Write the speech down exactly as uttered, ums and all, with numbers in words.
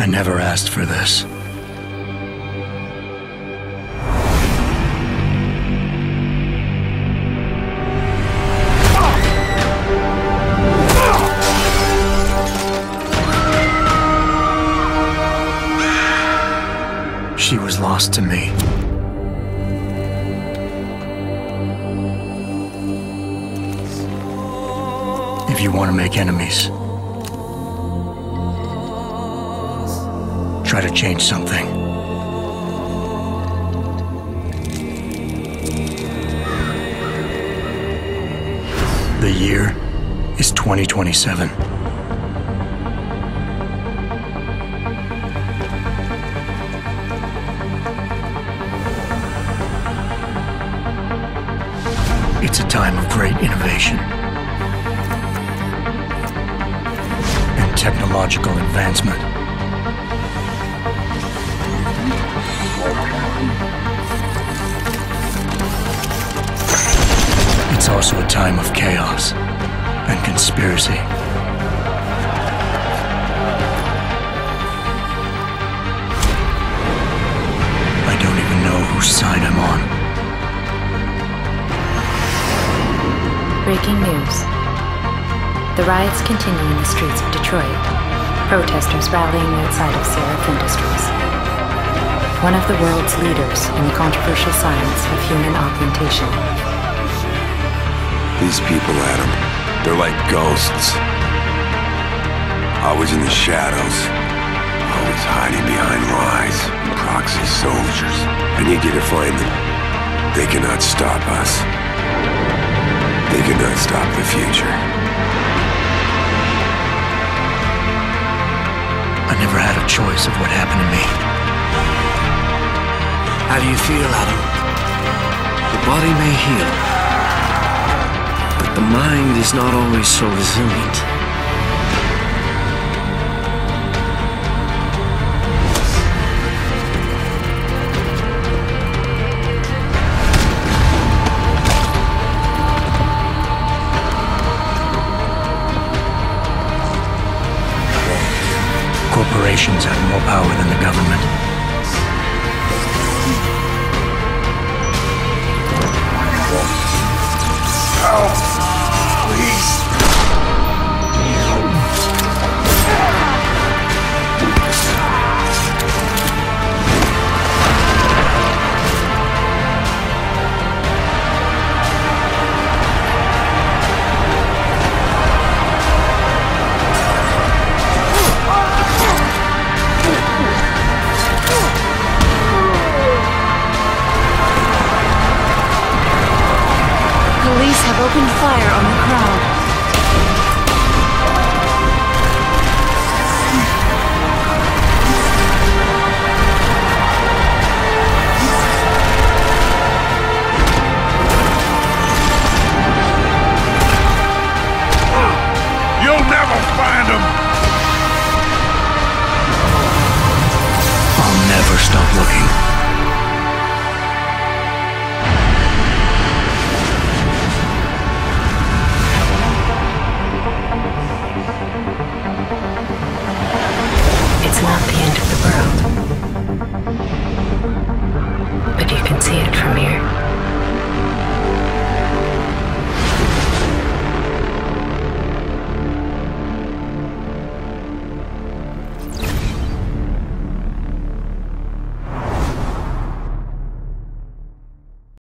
I never asked for this. She was lost to me. If you want to make enemies, try to change something. The year is twenty twenty-seven. It's a time of great innovation and technological advancement. It's also a time of chaos and conspiracy. I don't even know whose side I'm on. Breaking news. The riots continue in the streets of Detroit. Protesters rallying outside of Seraph Industries, one of the world's leaders in the controversial science of human augmentation. These people, Adam, they're like ghosts. Always in the shadows. Always hiding behind lies. Proxy soldiers. I need you to find them. They cannot stop us. They cannot stop the future. I never had a choice of what happened to me. How do you feel, Adam? The body may heal, but the mind is not always so resilient. Corporations have more power than the government. Help! Please! Police have opened fire on the crowd. You'll never find them! I'll never stop looking.